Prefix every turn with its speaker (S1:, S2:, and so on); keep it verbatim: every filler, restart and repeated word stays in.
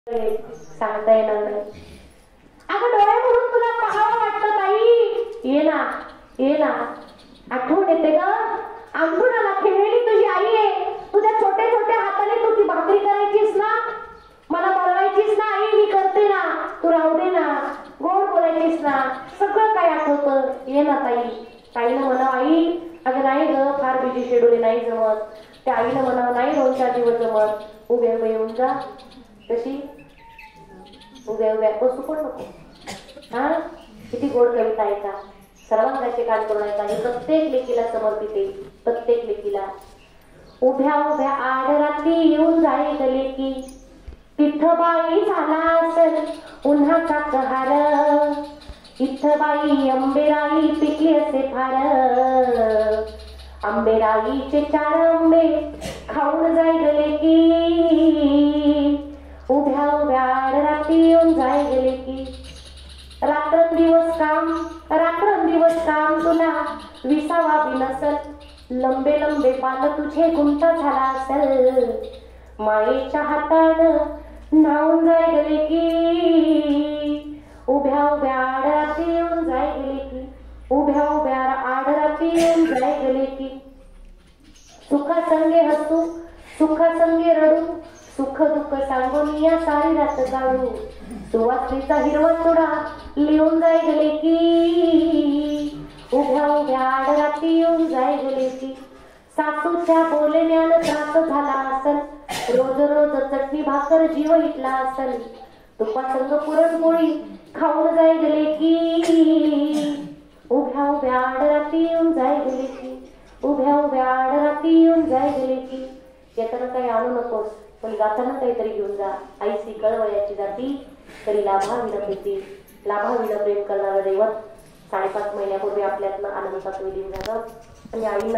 S1: सांगता येणार नाही. अगं डोळे म्हणून तुला पाहावं वाटतं ताई, ये ना ये ना. आठवण येते ग अंथरुणाला खेळलेली तुझी आई आहे. तुझ्या छोटे छोटे हाताने तू ती भाकरी करायचीस ना, मला बनवायचीस ना आई, मी करते ना, तू राहू दे ना, गोड बोलायचीस ना, सगळं काय आठवतं. ये ना ताई. ताईनं म्हणा आई अगं नाही ग फार बिझी शेड्यूल नाही जमत. त्या आईनं म्हणा नाही दोन चार दिवस जमत, उभ्या उभ्या येऊन जा. कशी उभ्या उभ्या बसू पण नको. हा किती गोड कविता आहे का, सर्वांगाचे कान करून आहे का. ही प्रत्येक लेकीला समर्पित आहे, प्रत्येक लेकीला. उभ्या उभ्या आडरात्री येऊन जाई गले की तिथं बाई झाला असेल उन्हाचा कहार. इथं बाई आंबेराई पिकली असे फार. आंबेराईचे चार आंबे खाऊन जाई गले की उभ्या उभ्या आडरात्री येऊन जाई गले की. रात्रंदिवस काम रात्रंदिवस काम तुला विसावा बी नसल. लंबे लंबे पान तुझे गुंता झाला असेल. मायेच्या हातानं न्हाऊन जाय गेले की उभ्या उभ्या आडरात्री येऊन जाय गेले की. उभ्या उभ्या आडरात्री येऊन जाय गेले की. सुखासंगे हसू सुखासंगे रडू सुख दुःख सांगून या सारी रात जाळू. सुवासनीचा हिरवा चुडा लिहून जाय गेले की उभ्या उभ्या आडरात्री येऊन जाय गेले की. सासूच्या बोलण्यानं त्रास झाला असल. रोज रोज चटणी भाकर जीव इटला असल. तुपासंग पुरणपोळी खाऊन जाय गेले की उभ्या उभ्या आडरात्री येऊन जाय गेले की. उभ्या उभ्या आडरात्री येऊन जाय गेले की. येताना काही आणू नकोस पण गाताना काहीतरी घेऊन जा. आई सिकळ वयाची जाती तरी लाभा विडपेती. लाभा विड प्रेम करणारं दैवत साडेपाच महिन्यापूर्वी आपल्यातनं आनंदात विलीन झालं आणि आई